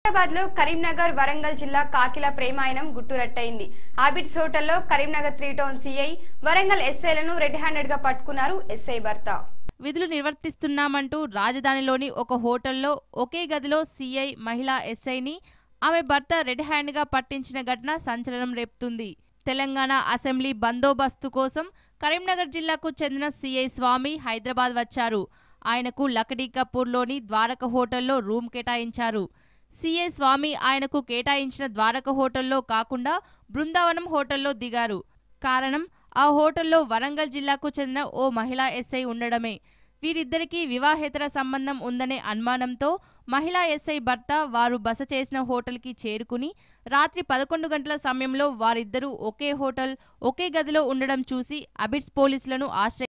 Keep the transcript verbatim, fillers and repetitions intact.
హైదరాబాద్ లో కరీంనగర్ వరంగల్ జిల్లా కాకిల ప్రేమాయణం గుట్టురట్టయింది. హాబిట్స్ హోటల్లో Karimnagar three town CI Warangal ఎస్ఐలను రెడ్ హ్యాండెడ్ గా పట్టుకున్నారు ఎస్ఐ భర్త. విధులు నిర్వర్తిస్తున్నామంటూ రాజధానిలోని ఒక హోటల్లో ఒకే గదిలో సిఐ మహిళా ఎస్ఐని ఆమె భర్త రెడ్ హ్యాండ్ గా పట్టించిన ఘటన సంచలనం రేపుతుంది. తెలంగాణ అసెంబ్లీ బందోబస్తు కోసం కరీంనగర్ జిల్లాకు చెందిన సిఐ స్వామి హైదరాబాద్ వచ్చారు. ఆయనకు లకడీకపూర్లోని ద్వారక హోటల్లో రూమ్ కేటాయించారు. సిఐ స్వామి ఆయనకు కేటాయించిన ద్వారక హోటల్లో కాకుండా బృందావనం హోటల్లో దిగారు. కారణం ఆ హోటల్లో వరంగల్ జిల్లాకు చెందిన ఓ మహిళా ఎస్ఐ ఉండడమే. వీరిద్దరికీ వివాహేతర సంబంధం ఉందనే అనుమానంతో మహిళా ఎస్ఐ భర్త వారు బస చేసిన హోటల్కి చేరుకుని రాత్రి పదకొండు గంటల సమయంలో వారిద్దరూ ఒకే హోటల్ ఒకే గదిలో ఉండడం చూసి అబిడ్స్ పోలీసులను ఆశ్రయించారు.